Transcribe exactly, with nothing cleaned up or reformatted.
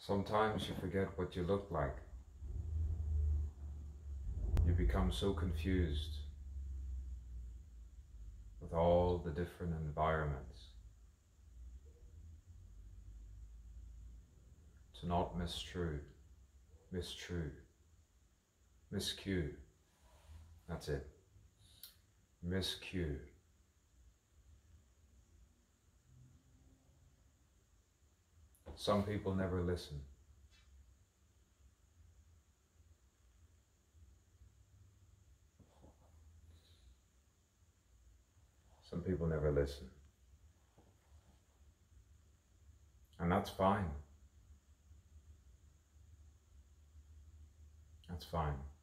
Sometimes you forget what you look like. You become so confused with all the different environments. To not mistrue, mistrue, miscue. That's it. Miscue. Some people never listen. Some people never listen. And that's fine. That's fine.